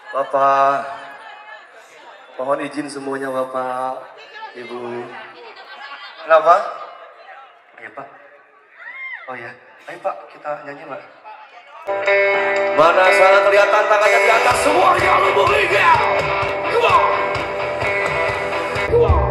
Bapak, mohon izin semuanya Bapak, Ibu. Kenapa? Iya Pak. Oh ya, ayo Pak kita nyanyi Pak. Mana sana kelihatan tangannya di atas semuanya lu boleh. Come on. Come on.